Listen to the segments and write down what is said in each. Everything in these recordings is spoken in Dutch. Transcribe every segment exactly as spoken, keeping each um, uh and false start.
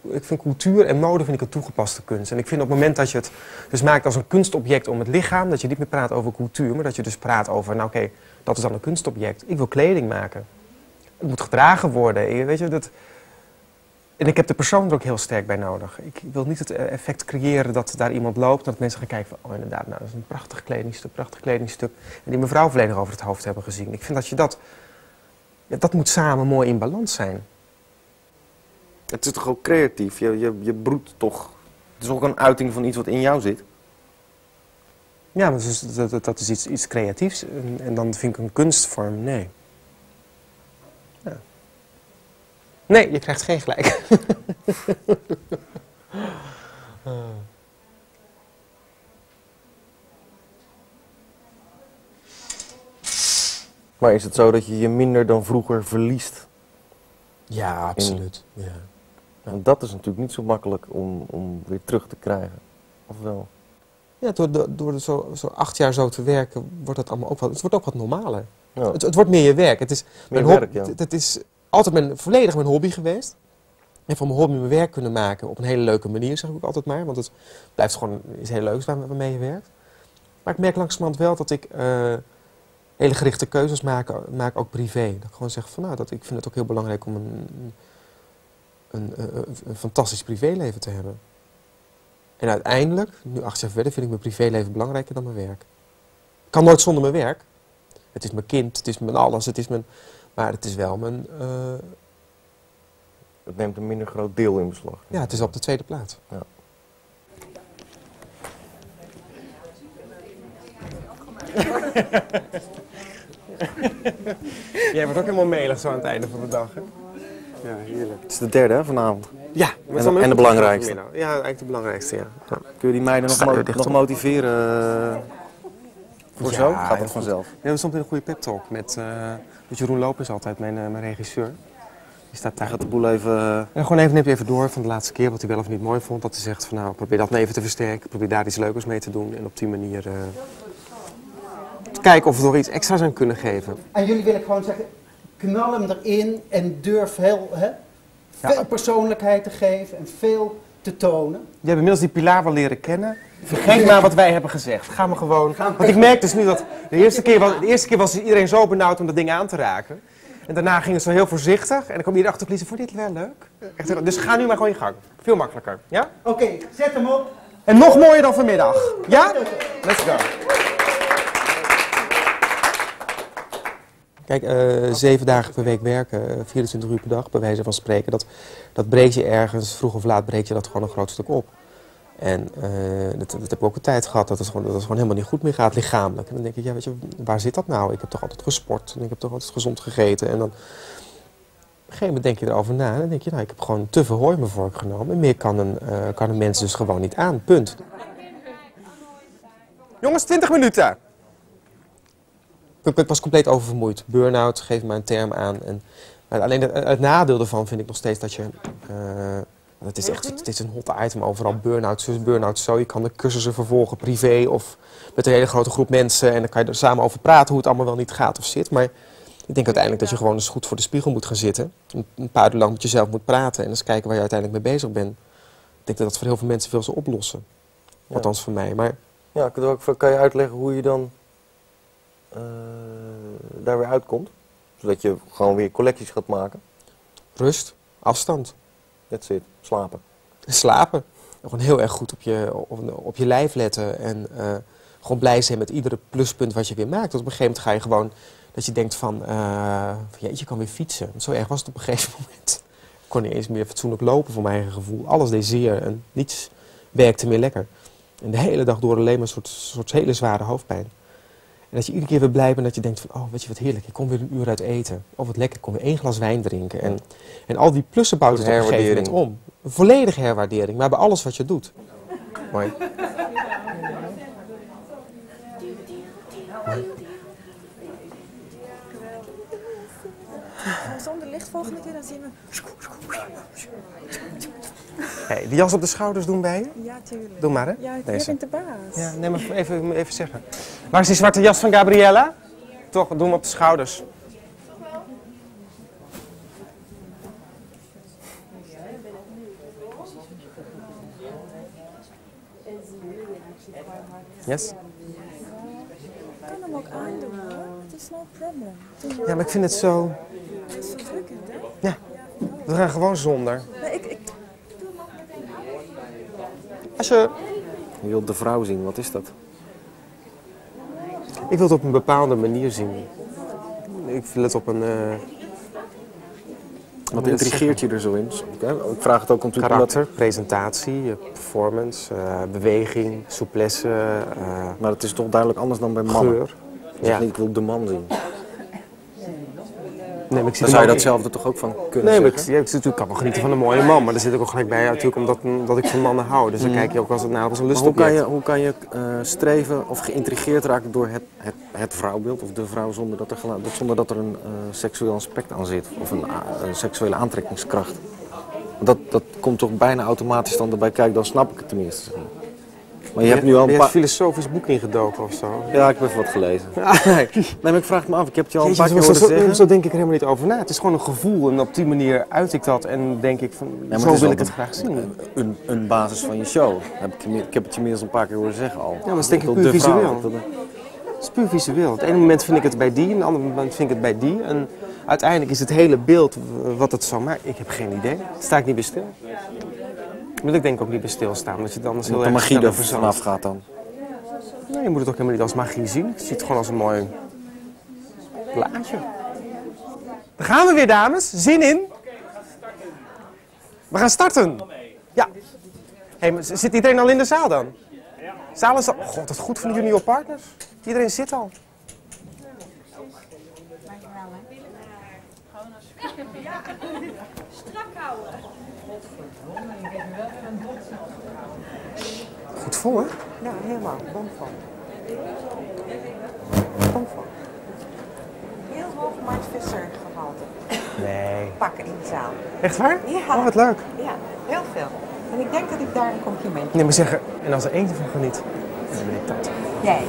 ik vind cultuur en mode vind ik een toegepaste kunst. En ik vind op het moment dat je het dus maakt als een kunstobject om het lichaam, dat je niet meer praat over cultuur, maar dat je dus praat over, nou oké, okay, dat is dan een kunstobject. Ik wil kleding maken. Het moet gedragen worden. Weet je, dat... En ik heb de persoon er ook heel sterk bij nodig. Ik wil niet het effect creëren dat daar iemand loopt, dat mensen gaan kijken van, oh inderdaad, nou, dat is een prachtig kledingstuk, prachtig kledingstuk. En die mevrouw volledig over het hoofd hebben gezien. Ik vind dat je dat, ja, dat moet samen mooi in balans zijn. Het is toch ook creatief? Je, je, je broedt toch... Het is ook een uiting van iets wat in jou zit? Ja, maar dat is, dat, dat is iets, iets creatiefs. En, en dan vind ik een kunstvorm, nee. Ja. Nee, je krijgt geen gelijk. Maar is het zo dat je je minder dan vroeger verliest? Ja, absoluut. In... Ja. Want dat is natuurlijk niet zo makkelijk om, om weer terug te krijgen, of wel? Ja, door, door, door zo, zo acht jaar zo te werken, wordt het allemaal ook wat, het wordt ook wat normaler. Ja. Het, het wordt meer je werk. Het is, meer mijn werk, ja. het, het is altijd mijn, volledig mijn hobby geweest. En van mijn hobby mijn werk kunnen maken op een hele leuke manier, zeg ik ook altijd maar. Want het blijft gewoon iets heel leuks waar, waarmee je werkt. Maar ik merk langzamerhand wel dat ik uh, hele gerichte keuzes maak, maak, ook privé. Dat ik gewoon zeg van, nou, dat, ik vind het ook heel belangrijk om een, een, een, een fantastisch privéleven te hebben. En uiteindelijk, nu acht jaar verder, vind ik mijn privéleven belangrijker dan mijn werk. Ik kan nooit zonder mijn werk. Het is mijn kind, het is mijn alles, het is mijn... Maar het is wel mijn... Uh... Het neemt een minder groot deel in beslag. Ja, het is op de tweede plaats. Ja. Jij wordt ook helemaal melig zo aan het einde van de dag, hè? Ja, heerlijk. Het is de derde, hè, vanavond. Ja, en, de, en de belangrijkste. Ja, eigenlijk de belangrijkste, ja. Ja. Kun je die meiden nog, mo nog motiveren uh, voor ja, zo? Gaat dat vanzelf? Ja, we stond in een goede pep talk met, uh, met Jeroen Lopez altijd, mijn, uh, mijn regisseur. Die staat daar. Gaat de boel even... Uh... En gewoon even, neemt even door van de laatste keer wat hij wel of niet mooi vond. Dat hij zegt van nou, probeer dat nou even te versterken. Probeer daar iets leukers mee te doen. En op die manier uh, te kijken of we nog iets extra's aan kunnen geven. En jullie willen gewoon zeggen, knal hem erin en durf heel, hè, veel ja. persoonlijkheid te geven en veel te tonen. Je hebt inmiddels die pilaar wel leren kennen. Vergeet maar wat wij hebben gezegd. Ga maar gewoon. Want ik merk dus nu dat de eerste keer was, de eerste keer was iedereen zo benauwd om dat ding aan te raken. En daarna ging het zo heel voorzichtig. En dan kwam iedereen achter Lies, vond je dit wel leuk? Echt, dus ga nu maar gewoon je gang. Veel makkelijker. Ja? Oké, okay, zet hem op. En nog mooier dan vanmiddag. Ja? Let's go. Kijk, uh, zeven dagen per week werken, uh, vierentwintig uur per dag, bij wijze van spreken, dat, dat breekt je ergens, vroeg of laat breekt je dat gewoon een groot stuk op. En uh, dat, dat heb ik ook een tijd gehad, dat het, gewoon, dat het gewoon helemaal niet goed meer gaat, lichamelijk. En dan denk ik, ja, weet je, waar zit dat nou? Ik heb toch altijd gesport en ik heb toch altijd gezond gegeten. En dan, op een gegeven moment denk je erover na en dan denk je, nou, ik heb gewoon te veel hooi in mijn vork genomen. En meer kan een, uh, kan een mens dus gewoon niet aan, punt. Jongens, twintig minuten! Ik was compleet oververmoeid. Burn-out, geef maar een term aan. En, maar alleen het, het nadeel ervan vind ik nog steeds dat je... Uh, het is echt het is een hot item overal. Burn-out, zus, burn-out, zo. Je kan de cursussen vervolgen, privé of met een hele grote groep mensen. En dan kan je er samen over praten hoe het allemaal wel niet gaat of zit. Maar ik denk uiteindelijk dat je gewoon eens goed voor de spiegel moet gaan zitten. Een paar uur lang met jezelf moet praten en eens kijken waar je uiteindelijk mee bezig bent. Ik denk dat dat voor heel veel mensen veel zal oplossen. Ja. Althans voor mij. Maar... Ja, kan je uitleggen hoe je dan... Uh, daar weer uitkomt. Zodat je gewoon weer collecties gaat maken. Rust, afstand. That's it. Slapen. Slapen. Gewoon heel erg goed op je, op, op je lijf letten. En uh, gewoon blij zijn met iedere pluspunt wat je weer maakt. Want op een gegeven moment ga je gewoon... Dat je denkt van... Uh, jeetje, je kan weer fietsen. Want zo erg was het op een gegeven moment. Ik kon niet eens meer fatsoenlijk lopen voor mijn eigen gevoel. Alles deed zeer en niets werkte meer lekker. En de hele dag door alleen maar een soort, soort hele zware hoofdpijn. En dat je iedere keer weer blij bent dat je denkt van, oh, weet je wat heerlijk, ik kom weer een uur uit eten. Of wat lekker, ik kom weer één glas wijn drinken. En, en al die plussen bouwt het op een gegeven moment om. Een volledige herwaardering, maar bij alles wat je doet. Mooi. Zonder licht volgende keer, dan zien we... Hey, die jas op de schouders doen bij je? Ja, tuurlijk. Doe maar, hè? Ja, je Deze. bent de baas. Ja, neem maar even, even zeggen. Waar is die zwarte jas van Gabriella? Toch, doe hem op de schouders. Yes? Ik kan hem ook aandoen hoor. Het is no problem. Ja, maar ik vind het zo... Het is verdrukkend hè? Ja, we gaan gewoon zonder. Nee, ik, ik Als je... Je wilt de vrouw zien, wat is dat? Ik wil het op een bepaalde manier zien. Ik wil het op een... Uh... Wat intrigeert je er zo in? Ik vraag het ook om te karakter, presentatie, performance, uh, beweging, souplesse, uh, maar het is toch duidelijk anders dan bij mannen? Geur. Dus ja. Niet, ik wil de man zien. Nee, maar ik zie dan zou je datzelfde toch ook van kunnen nee, zeggen? Nee, ik, ik, ik kan wel genieten van een mooie man, maar daar zit ik ook gelijk bij natuurlijk omdat, omdat ik van mannen hou. Dus dan mm. kijk je ook als, nou, als een lustobject. Hoe kan je, hoe kan je uh, streven of geïntrigeerd raken door het, het, het vrouwbeeld of de vrouw zonder dat er, zonder dat er een uh, seksueel aspect aan zit of een, een seksuele aantrekkingskracht? Dat, dat komt toch bijna automatisch dan erbij kijken, dan snap ik het tenminste. Maar je, je hebt nu al een paar... filosofisch boek ingedoken of zo? Ja, ik heb even wat gelezen. nee, nee, maar ik vraag het me af. Ik heb het je al een paar keer horen zo, zeggen. Zo denk ik er helemaal niet over na. Het is gewoon een gevoel en op die manier uit ik dat en denk ik van, ja, zo wil ik het graag zien. Een, een, een basis van je show. Heb ik, ik heb het je inmiddels een paar keer horen zeggen al. Ja, maar dat is denk ik puur visueel. Het is puur visueel. Op het ene moment vind ik het bij die, op het andere moment vind ik het bij die. En uiteindelijk is het hele beeld wat het zou maken. Ik heb geen idee. Daar sta ik niet bij stil. Wil ik denk ook niet bij stilstaan, omdat je dan heel erg de magie er vanaf gaat dan. Nee, je moet het ook helemaal niet als magie zien. Ik zie het gewoon als een mooi plaatje. Daar gaan we weer, dames. Zin in? We gaan starten. Ja. Hey, zit iedereen al in de zaal dan? Zaal is al... Oh, god, dat is goed van de junior partners. Iedereen zit al. strak houden. Goed vol, hè? Ja, helemaal. Bomvol. Bomvol. Heel hoog Mart Visser gehalte. Nee. Pakken in de zaal. Echt waar? Ja. Oh, wat leuk. Ja, heel veel. En ik denk dat ik daar een complimentje... Nee, maar zeggen, en als er eentje van geniet, dan ben ik dat. Jij.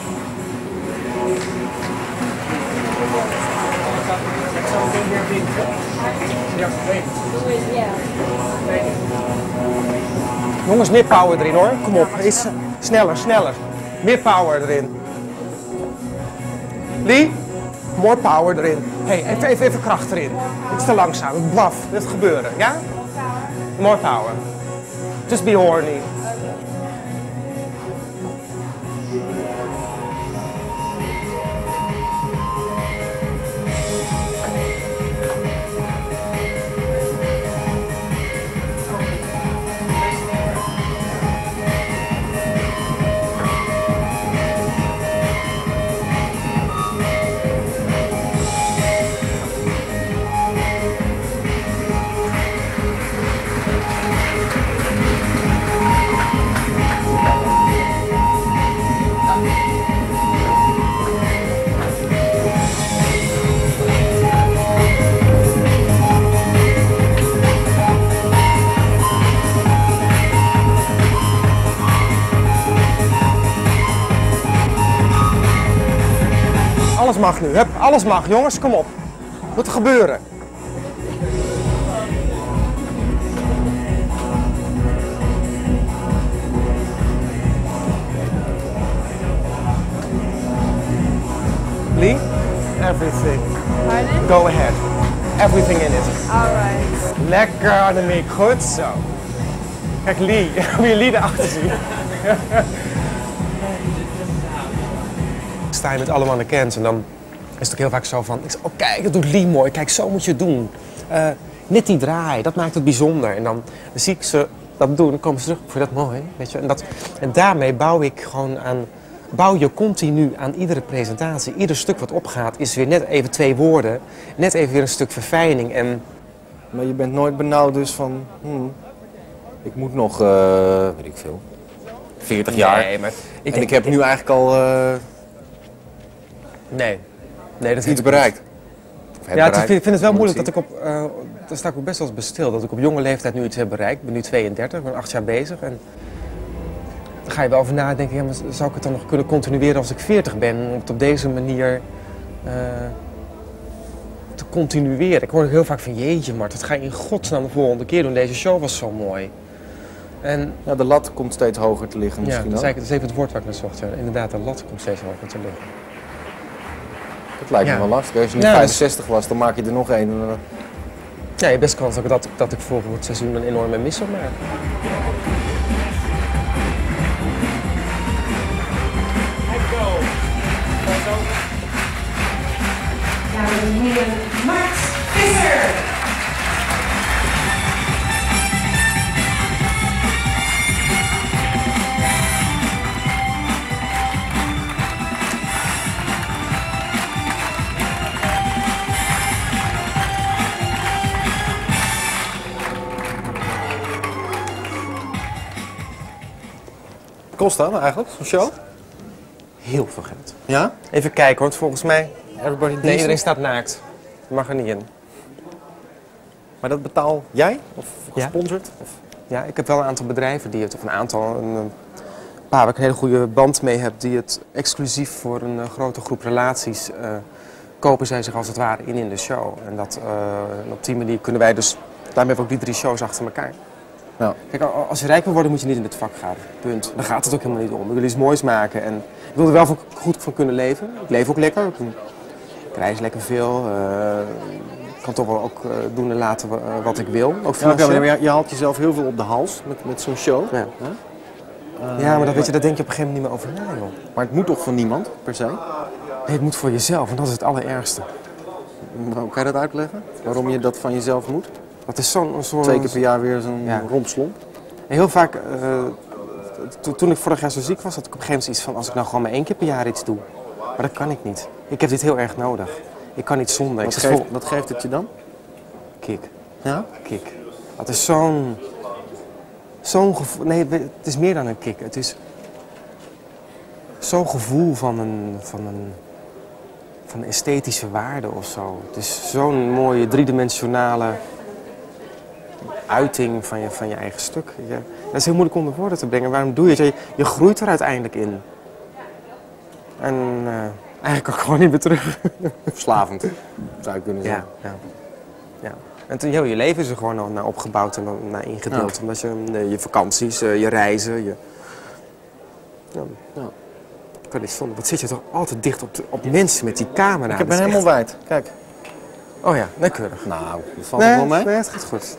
Jongens, meer power erin hoor. Kom op, is sneller, sneller. Meer power erin. Lee, more power erin. Hey, even, even, even kracht erin. Het is te langzaam, het blaf, dit gebeuren, ja? More power. Just be horny. Alles mag nu, hup, alles mag, jongens, kom op. Wat moet er gebeuren? Lee, everything. Pardon? Go ahead. Everything in it. Alright. Lekker, Annemiek, goed zo. Kijk, Lee, hoe je Lee erachter ziet. Sta je met alle mannen kent en dan is het ook heel vaak zo van, oh kijk, dat doet Lee mooi, kijk, zo moet je het doen. Uh, net die draai, dat maakt het bijzonder. En dan, dan zie ik ze dat doen, dan komen ze terug, ik vind dat mooi, weet je. En, dat, en daarmee bouw ik gewoon aan, bouw je continu aan iedere presentatie. Ieder stuk wat opgaat is weer net even twee woorden, net even weer een stuk verfijning. En... Maar je bent nooit benauwd dus van, hmm, ik moet nog, uh, weet ik veel, veertig jaar. Nee, maar ik en denk, ik heb nu eigenlijk al... Uh, Nee, nee dat iets bereikt. Ja, bereikt. ik vind het wel moeilijk dat ik op, uh, daar sta ik ook best wel eens bestil, dat ik op jonge leeftijd nu iets heb bereikt. Ik ben nu tweeëndertig, ik ben acht jaar bezig en dan ga je wel over nadenken, ja, maar zou ik het dan nog kunnen continueren als ik veertig ben, om het op deze manier uh, te continueren. Ik hoor heel vaak van, jeetje Mart, wat ga je in godsnaam de volgende keer doen, deze show was zo mooi. En Ja, de lat komt steeds hoger te liggen ja, misschien dat is, ook. eigenlijk, dat is even het woord waar ik naar zocht. Ja. Inderdaad, de lat komt steeds hoger te liggen. Dat lijkt Ja. me wel lastig. Als je nu Ja, vijfenzestig was, dan maak je er nog één. en dan- Ja, je hebt best kans dat, dat, dat ik volgend seizoen een enorme mis zal maken. Dames en heren, Max Visser! Kost dat eigenlijk, zo'n show? Heel veel geld. Ja? Even kijken, want volgens mij... Everybody Nee, decent? iedereen staat naakt. Je mag er niet in. Maar dat betaal jij? Of Ja. gesponsord? Of... Ja, ik heb wel een aantal bedrijven die het, of een aantal, een, een paar waar ik een hele goede band mee heb, die het exclusief voor een uh, grote groep relaties uh, kopen zij zich als het ware in in de show. En, dat, uh, en op die manier kunnen wij dus, daarmee hebben we ook die drie shows achter elkaar. Ja. Kijk, als je rijk wil worden moet je niet in dit vak gaan, punt. Daar gaat het ook helemaal niet om. Ik wil iets moois maken en ik wil er wel voor, goed van kunnen leven. Ik leef ook lekker, ik, ik reis lekker veel. Uh, ik kan toch wel ook uh, doen en laten uh, wat ik wil. Ook Ja, financieel. oké, maar je, je haalt jezelf heel veel op de hals met, met zo'n show. Ja. Hè? Uh, Ja, maar dat, weet je, daar denk je op een gegeven moment niet meer over na, joh. Maar het moet toch van niemand, per se? Nee, het moet voor jezelf en dat is het allerergste. Hoe kan je dat uitleggen? Waarom je dat van jezelf moet? Dat is zo'n soort... Twee keer per jaar weer zo'n Ja. rompslomp. Heel vaak, uh, to, toen ik vorig jaar zo ziek was, had ik op een gegeven moment iets van... als ik nou gewoon maar één keer per jaar iets doe. Maar dat kan ik niet. Ik heb dit heel erg nodig. Ik kan niet zonder. Wat ik zit geeft, vol... wat geeft het je dan? Kick. Ja? Kick. Dat is zo'n... Zo'n gevoel... Nee, het is meer dan een kick. Het is... Zo'n gevoel van een... Van een van een esthetische waarde of zo. Het is zo'n mooie driedimensionale uiting van je, van je eigen stuk. Ja, dat is heel moeilijk onder woorden te brengen. Waarom doe je het? Je, je groeit er uiteindelijk in. En uh, eigenlijk kan ik gewoon niet meer terug. Verslavend, zou je kunnen Ja, zeggen. ja, ja. En toen, heel je leven is er gewoon al naar opgebouwd en naar ingedeeld. Ja. Omdat je uh, je vakanties, uh, je reizen, je... Ja. Ja. Ik kan niet zonder. Wat zit je toch altijd dicht op, de, op mensen met die camera? Ik heb Dat ben is helemaal echt- wijd. Kijk. Oh ja, nee, keurig. Nou, dat valt Nee, er wel mee. nee, het gaat goed.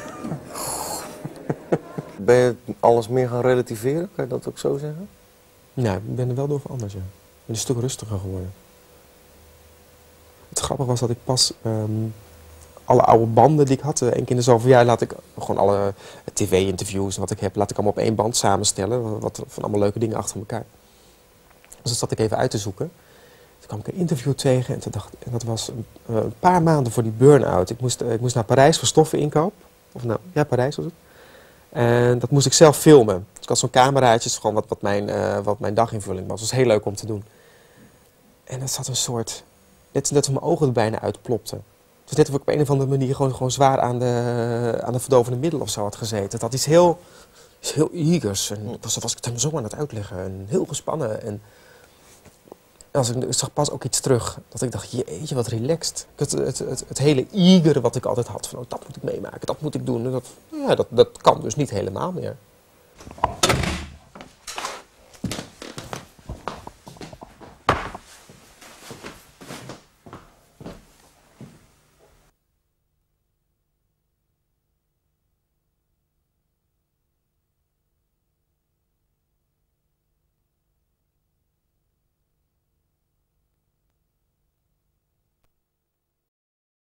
Ben je alles meer gaan relativeren? Kan je dat ook zo zeggen? Ja, ik ben er wel door veranderd, ja. Ik ben een stuk rustiger geworden. Het grappige was dat ik pas um, alle oude banden die ik had, uh, één keer in de zoveel jaar laat ik gewoon alle uh, tv-interviews en wat ik heb, laat ik allemaal op één band samenstellen. Wat, wat van allemaal leuke dingen achter elkaar. Dus dat zat ik even uit te zoeken. Toen kwam ik een interview tegen en, toen dacht, en dat was een, uh, een paar maanden voor die burn-out. Ik moest, uh, ik moest naar Parijs voor stoffeninkoop. Of nou, ja, Parijs was het. En dat moest ik zelf filmen. Dus ik had zo'n cameraatje, dus gewoon wat, wat, mijn, uh, wat mijn daginvulling was. Dat was heel leuk om te doen. En dat zat een soort... Net, net of mijn ogen er bijna uitplopten. Het was net of ik op een of andere manier gewoon, gewoon zwaar aan de, aan de verdovende middelen of zo had gezeten. Het had iets heel, iets heel eagers. En ik was, was ik het hem zo aan het uitleggen. En heel gespannen. En, en als ik, ik zag pas ook iets terug. Dat ik dacht, jeetje, wat relaxed. Het, het, het, het hele eagere wat ik altijd had. Van, oh, dat moet ik meemaken, dat moet ik doen. En dat, ja, dat, dat kan dus niet helemaal meer.